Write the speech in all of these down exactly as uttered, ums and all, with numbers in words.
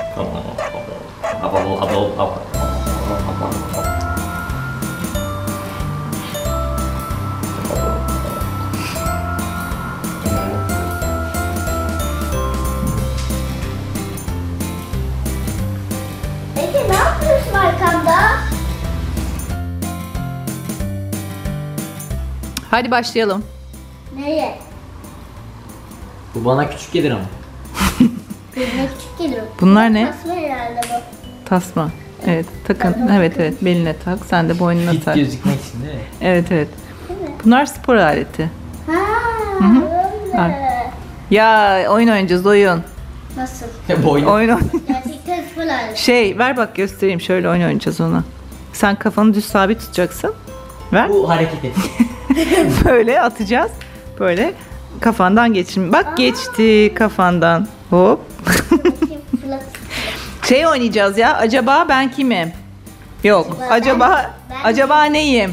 Ege ne yapıyorsun arkamda? Hadi başlayalım. Nereye? Bu bana küçük gelir ama. Gözüne küçük geliyor. Bunlar ne? Tasma herhalde bu. Tasma. Evet takın. Evet evet beline tak. Sen de boynuna Fit tak. gözükmek için değil mi? Evet evet. Değil mi? Bunlar spor aleti. Ha, hı. öyle. Ya oyun oynayacağız oyun. Nasıl? Boynu. Oyun oyn- Gerçekten spor aleti. Şey ver bak göstereyim şöyle oyun oynayacağız onu. Sen kafanı düz sabit tutacaksın. Ver. Bu hareket et. Böyle atacağız. Böyle kafandan geçin. Bak geçti kafandan. Hop. Bakayım, fırlat. Şey oynayacağız ya. Acaba ben kimim? Yok. Acaba Acaba ben- ben- acaba neyim?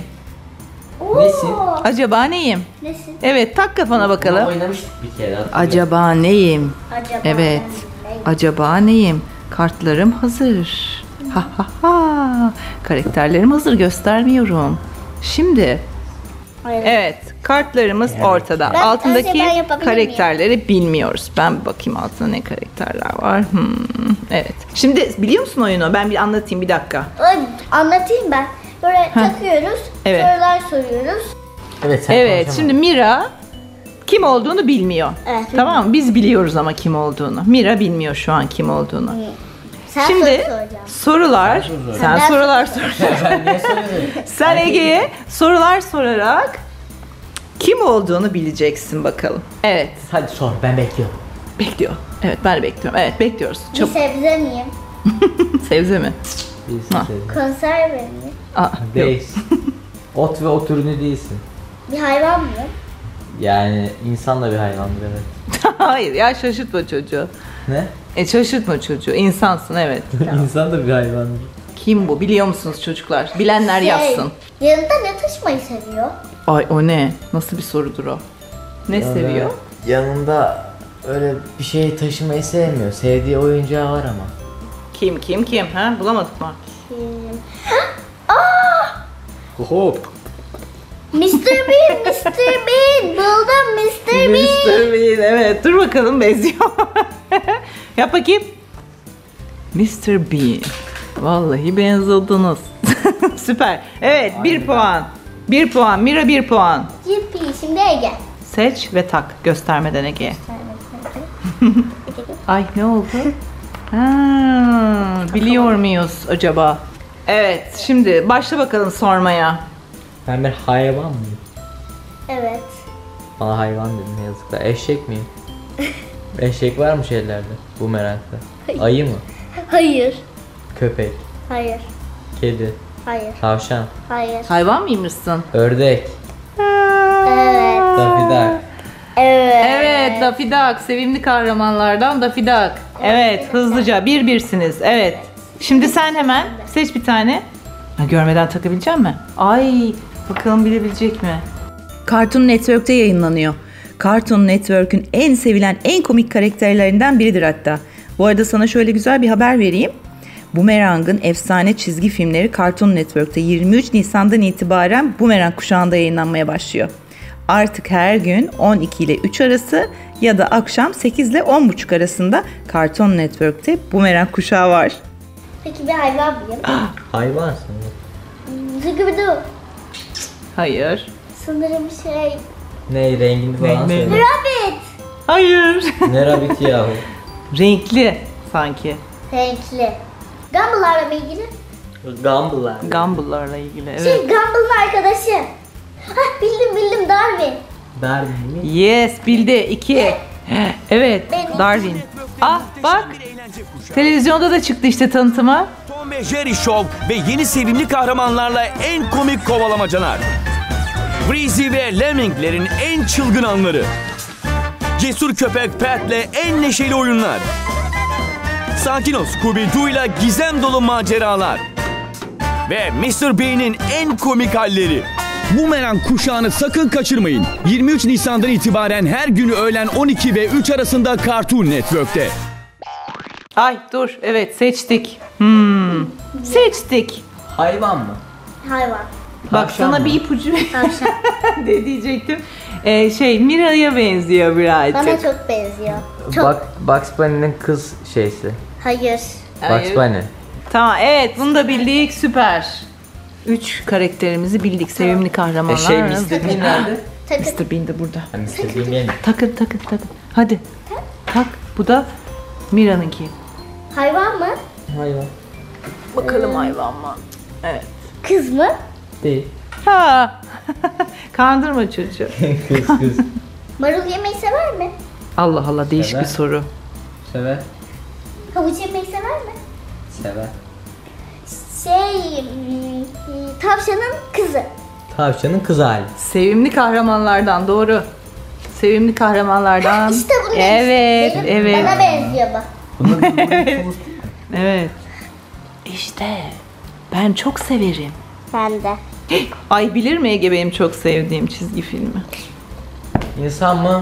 Oo. Nesin? Acaba neyim? Nesin? Evet tak kafana Bunu bakalım. oynamıştık bir kere. hatırlıyorum. Acaba neyim? Acaba Evet. ben- Acaba neyim? Kartlarım hazır. Ha ha ha. Karakterlerim hazır göstermiyorum. Şimdi Aynen. evet kartlarımız Evet. ortada. Ben- Altındaki önce ben yapabilir karakterleri bilmiyoruz. Ben bir bakayım altında ne karakterler var. Hmm, evet. Şimdi biliyor musun oyunu? Ben bir anlatayım bir dakika. Ay, anlatayım ben. Böyle takıyoruz. Evet. Sorular soruyoruz. Evet sen Evet konuşamadın. şimdi Mira kim olduğunu bilmiyor. Evet, Tamam mı? Biz biliyoruz ama kim olduğunu. Mira bilmiyor şu an kim olduğunu. Sen Şimdi soru soracaksın. sorular, Sen soru sor. sen Ben sorular sor. Ben niye soruyorum? Sen Ege'ye sorular sorarak kim olduğunu bileceksin bakalım. Evet, Hadi sor ben bekliyorum. bekliyor. Evet, ben de bekliyorum. Evet, bekliyoruz. Bir Çabuk. sebze miyim? Sebze mi? Değilsin Ha. sevdim. Konserve miyim? Aa, yok. Değilsin. Ot ve ot ürünü değilsin. Bir hayvan mıyım? Yani insan da bir hayvandır evet. Hayır ya şaşırtma çocuğu. Ne? E şaşırtma çocuğu. İnsansın evet. İnsan da bir hayvandır. Kim bu? Biliyor musunuz çocuklar? Bilenler Şey, yazsın. Yanında ne taşımayı seviyor? Ay o ne? Nasıl bir sorudur o? Ne Yani seviyor? Yanında öyle bir şey taşımayı sevmiyor. Sevdiği oyuncağı var ama. Kim kim kim? Ha? Bulamadık mı? Kim? Aa! Hop. mister Bean, mister Bean. Buldum mister Bean. mister Bean evet. Dur bakalım benziyor. Yap bakayım. mister Bean. Vallahi benzildiniz. Süper. Evet bir Aynen. puan. Bir puan. Mira bir puan. Yippi, şimdi Ege. Seç ve tak. Göstermeden Ege'ye. Ay ne oldu? Ha, biliyor muyuz acaba? Evet şimdi başla bakalım sormaya. Ben bir hayvan mıyım? Evet. Bana hayvan dedin ne yazıklar. Eşek miyim? Eşek var mı şeylerde? Bu merakla. Ayı mı? Hayır. Köpek. Hayır. Kedi. Hayır. Tavşan. Hayır. Hayvan mıymışsın? Ördek. Evet. Daffy Duck. Evet. Evet Daffy Duck. Sevimli kahramanlardan Daffy Duck. Evet hızlıca bir birsiniz. Evet. Şimdi sen hemen seç bir tane. Ha, görmeden takabilecek mi? Ay bakalım bilebilecek mi? Cartoon Network'te yayınlanıyor. Cartoon Network'ün en sevilen, en komik karakterlerinden biridir hatta. Bu arada sana şöyle güzel bir haber vereyim. Boomerang'ın efsane çizgi filmleri Cartoon Network'te yirmi üç Nisan'dan itibaren Boomerang kuşağında yayınlanmaya başlıyor. Artık her gün on iki ile üç arası ya da akşam sekiz ile on buçuk arasında Cartoon Network'te Boomerang kuşağı var. Peki bir hayvan mıyım? Hayvansın. Zıgıbıdı. Hayır. Sanırım şey... Ne rengini falan Ne- ne- söyle. Rabbit. Hayır. Ne rabbit yahu? Renkli sanki. Renkli. Gumball'larla mı ilgili? Gumball'lar. Gumball'larla ilgili. Evet. Şey Gumball'ın arkadaşı. Hah bildim bildim Darwin. Darwin mi? Yes bildi. iki. Evet Benim. Darwin. Ah bak. Televizyonda da çıktı işte tanıtıma. Tom ve Jerry Show ve yeni sevimli kahramanlarla en komik kovalamacalar. Breezy ve Lemming'lerin en çılgın anları. Cesur köpek Pat'le en neşeli oyunlar. Sakin ol Scooby-Doo'yla gizem dolu maceralar. Ve mister Bean'in en komik halleri. Boomerang kuşağını sakın kaçırmayın. yirmi üç Nisan'dan itibaren her günü öğlen on iki ve üç arasında Cartoon Network'te. Ay dur. Evet seçtik. Hmm. Seçtik. Hayvan mı? Hayvan. Bak Tavşan sana mı? bir ipucu Tavşan. ne diyecektim. Ee, şey Mira'ya benziyor birazcık. Bana çok benziyor. Çok. Bak, Bugs Bunny'nin kız şeysi. Hayır. Bugs Bunny. Tamam evet bunu da bildik süper. Üç karakterimizi bildik. Sevimli kahramanlar. E şey mister Bean nerede? Takın. mister Bean de burada. Ha, mister Bean gelin. Takın takın takın. Hadi. Tak. Bu da Mira'nınki. Hayvan mı? Hayvan. Bakalım hayvan mı? Evet. Kız mı? Değil. Ha. Kandırma çocuğu. Kız kız. Marul yemeyi sever mi? Allah Allah değişik Sever. bir soru. Sever. Havuç yemeyi sever mi? Sever. Şey, hmm, tavşanın kızı. Tavşanın kız hali. Sevimli kahramanlardan doğru. Sevimli kahramanlardan. İşte bunu Evet, Benim- evet. Bana benziyor bu. Bunu Evet. İşte ben çok severim. Ben de. Ay bilir mi Ege benim çok sevdiğim çizgi filmi? İnsan mı?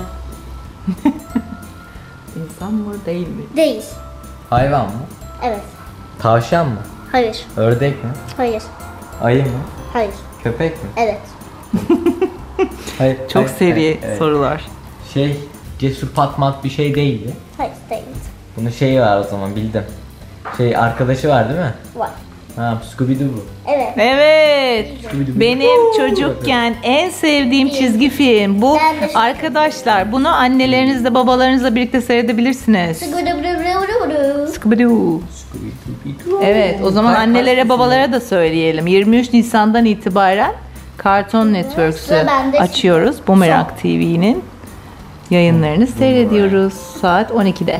İnsan mı değil mi? Değil. Hayvan mı? Evet. Tavşan mı? Hayır. Ördek mi? Hayır. Ayı mı? Hayır. Köpek mi? Evet. Hayır. Çok hayır, seri hayır, evet. sorular. Şey, cesur patmat bir şey değildi. Hayır değil. Bunun şeyi var o zaman bildim. Şey arkadaşı var değil mi? Var. Ha, Scooby-Doo bu. Evet. Evet. Scooby-Doo. Benim çocukken en sevdiğim çizgi film bu. Ben de çok Arkadaşlar bunu annelerinizle babalarınızla birlikte seyredebilirsiniz. Scooby-Doo. Scooby-Doo. Scooby-Doo. Evet, o zaman Kaç- annelere kaç babalara da söyleyelim. yirmi üç Nisan'dan itibaren Cartoon Networks'ü Sıra bende. açıyoruz. Boomerang T V'nin yayınlarını seyrediyoruz saat on ikide.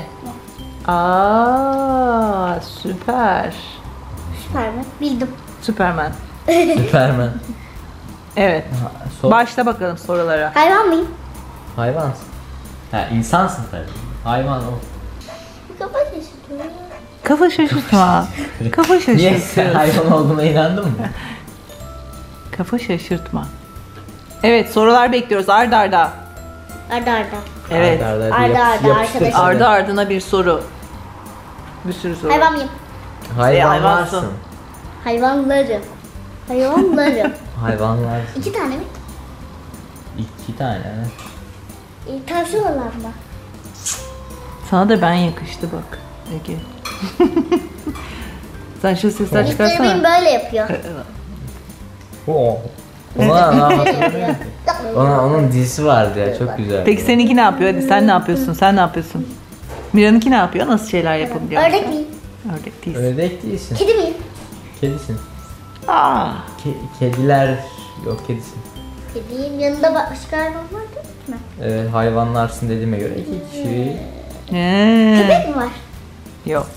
Aa, süper. Süper mi? Bildim. Superman. Superman. Evet. Ha, sor- Başla bakalım sorulara. Hayvan mıyım? Hayvansın. Ha, insansın tabii. Hayvan o. Bir kafa şaşırtıyor. Kafa şaşırtma. Kafa Niye sen şaşırtıyorsun. hayvan olduğuna inandın mı? Kafa şaşırtma. Evet sorular bekliyoruz arda arda. Arda arda. Evet. Arda arda, Arda yap- arda, yapıştır arkadaşlar. sana. Ardı ardına bir soru. Bir sürü soru. Hayvan mıyım? Hayvanlarsın. hayvansın. Hayvanlarım. Hayvanlarım. Hayvanlarsın. İki tane mi? İki tane. evet. E, tavşan olan mı? Sana da ben yakıştı bak. Ege. Sen şu sesler mister Bean çıkarsana. böyle yapıyor. Oo. Ona ne hatırlamıyorum. Ona onun dizisi vardı ya çok güzel. Peki seninki ne yapıyor? Hadi sen ne yapıyorsun? Sen ne yapıyorsun? Mira'nınki ne yapıyor? Nasıl şeyler yapabiliyor? Ördek miyim? Ördek değilsin. Ördek değilsin. Kedi miyim? Kedisin. Aa. Ke- kediler yok kedisin. Kediyim. Yanında başka hayvan var değil mi? Evet hayvanlarsın dediğime göre iki kişi. Ee, Köpek mi var? yok.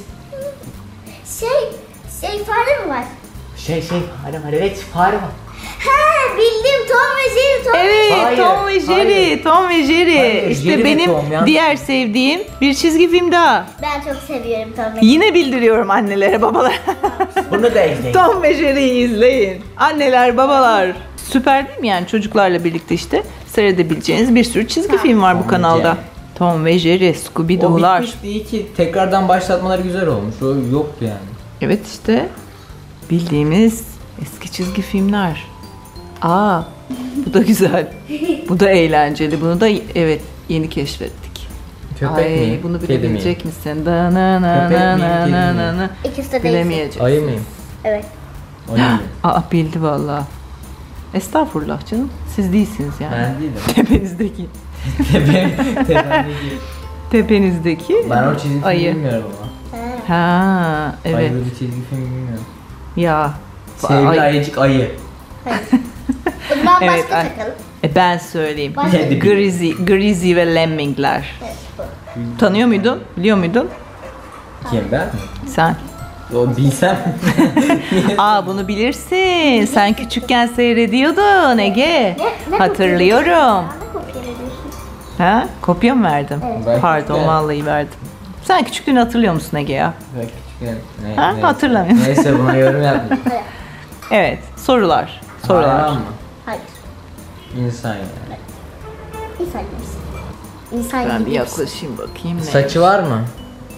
Şey, şey fare mi var? Şey şey fare var evet fare var. He bildim Tom ve Jerry. Tom. Evet, Hayır, Tom ve Jerry. hayır. Tom ve Jerry. Hayır, işte Jerry ve benim Tom, yanlış. diğer sevdiğim bir çizgi film daha. Ben çok seviyorum Tom ve Jerry. Yine bildiriyorum annelere, babalara. Bunu da izleyin. Tom ve Jerry'yi izleyin. Anneler, babalar. Süper değil mi yani çocuklarla birlikte işte seyredebileceğiniz bir sürü çizgi film var bu Tom ve kanalda. Jerry. Tom ve Jerry, O Scooby-Doo'lar. bitmiş değil ki tekrardan başlatmaları güzel olmuş. O yoktu yani. Evet işte bildiğimiz eski çizgi filmler. Aa, bu da güzel. Bu da eğlenceli. Bunu da evet yeni keşfettik. Köpek Ay, miyim? bunu Kedi bilebilecek miyim? misin? Da na na Köpek na miyim, na kedi na miyim? na na. İkisi de değil. Bilemeyecek. Ayı mıyım? Evet. Ayı mıyım? Aa bildi vallahi. Estağfurullah canım. Siz değilsiniz yani. Ben değilim. Tepenizdeki. Tepem, tepemdeki. Tepenizdeki Ben o çizgi filmi ayı. bilmiyorum ama. He. Ha evet. Ayılı bir çizgi film bilmiyorum. Ya. Sevgili Ay- ayıcık ayı. Hayır. O zaman Evet, başka ay- takalım. E ben söyleyeyim. Başka. Kedi. Grizzly, Grizzly ve Lemmingler. Evet, bu. Tanıyor muydun? Biliyor muydun? Kim ben? Sen. O bilsem. Aa bunu bilirsin. Sen küçükken seyrediyordun Ege. Ne- ne Hatırlıyorum. Ne kopya veriyorsun? Ha? Kopya mı verdim? Ben Pardon küçükken- vallahi verdim. Sen küçüklüğünü hatırlıyor musun Ege ya? Ben küçükken. Ne, Ha, neyse. hatırlamıyorum. Neyse buna yorum yapmayayım. Hayır. Evet. Sorular. Sorular. Hayvan mı? Hayır. İnsan yani. İnsan gibisin. İnsan Ben bir gibisin. yaklaşayım bakayım ne? Saçı var mı?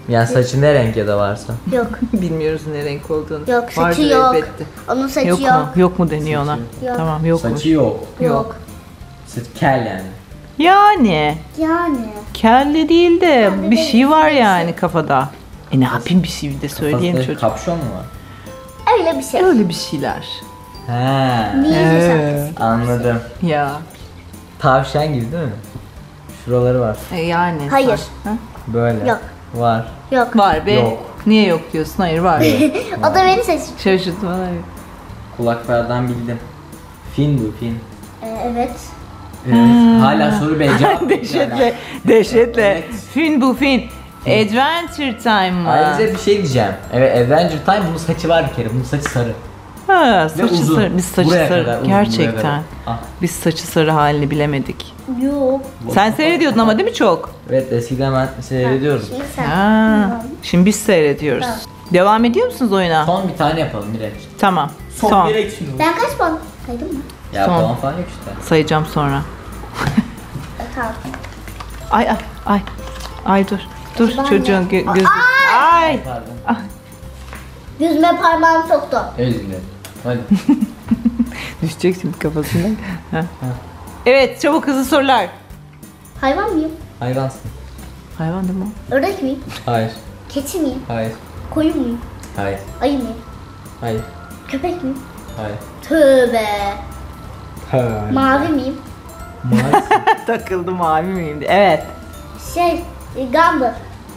Yani saçı ne renk ya da varsa. Yok. Bilmiyoruz ne renk olduğunu. Yok saçı Vardır yok. elbette. Onun saçı Yok, yok. mu? Yok mu deniyor ona? Yok. Tamam yokmuş. Saçı yok. Yok. Saç kel yani. Yani Yani. kelle değil de Kelle bir değil, şey var neyse. yani kafada. E ne yapayım bir şey de söyleyin Kafasında çocuk. kapşon mu var? Öyle bir şey. Öyle bir şeyler. He. Niye Ee, Anladım. ya Tavşan gibi değil mi? Şuraları var. e yani. Hayır. Ha? Böyle. Yok. Var. Yok. Var be. Yok. Niye yok diyorsun? Hayır var. O da beni seçti. Şaşırtma. Hayır. Kulaklardan bildim. Fin bu fin. Ee, evet. Evet. Hala soru be cevap. Dehşetle. Dehşetle. Evet. Fin bu fin. Adventure Time mı? Ayrıca bir şey diyeceğim. Evet Adventure Time bunun saçı var bir kere. Bunun saçı sarı. Ha, Ve saçı uzun. sarı. Biz saçı Buraya sarı. kadar, uzun, buraya Gerçekten. kadar. Ah. Biz saçı sarı halini bilemedik. Yok. Sen seyrediyordun ama değil mi çok? Evet eskiden ben seyrediyorum. Şimdi sen. Ha. Şimdi biz seyrediyoruz. Tamam. Devam ediyor musunuz oyuna? Son bir tane yapalım Miraç. Tamam. Son, Son. direkt şimdi. Ben kaç puan saydım mı? Ya Son. falan falan yok işte. Sayacağım sonra. E, Tamam. Ay ay ay. Ay dur. Dur Ben çocuğun de. gö- gözü. Ay. Pardon. Yüzüme parmağımı soktu. Özür dilerim. Hadi. Düşecek şimdi kafasından. Ha. Evet çabuk hızlı sorular. Hayvan mıyım? Hayvansın. Hayvan değil mi? Ördek miyim? Hayır. Keçi miyim? Hayır. Koyun muyum? Hayır. Ayı mıyım? Hayır. Köpek miyim? Hayır. Tövbe. Hayır. Mavi miyim? Maalesef. Takıldı mavi miyim? diye. Evet. Şey, e, Gumball.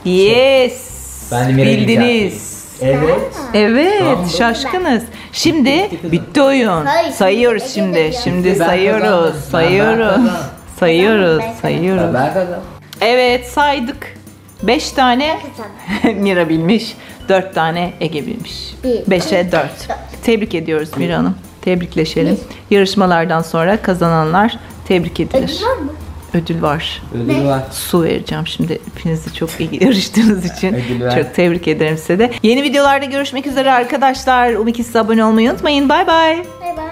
Yes. Ben de Mira'ya Bildiniz. Evet. Evet, Tamam. şaşkınız. Şimdi bitti oyun. Hayır, Sayıyoruz Ege şimdi. biliyor. Şimdi Ben sayıyoruz. kazandım. Ben- ben Sayıyoruz. kazandım. Sayıyoruz. Ben Sayıyoruz. Ben kazandım. Evet, saydık. beş tane Kazandım. Mira bilmiş. dört tane Ege bilmiş. Bir. beşe dört. Tebrik ediyoruz Mira Hanım. Tebrikleşelim. Yarışmalardan sonra kazananlar tebrik edilir. Ödül var mı? Ödül var. Ödül var. Su vereceğim şimdi. Hepinizi çok iyi yarıştığınız için. Ödül ver. Çok tebrik ederim size de. Yeni videolarda görüşmek üzere arkadaşlar. Umik abone olmayı unutmayın. Bay bay. Bay bay.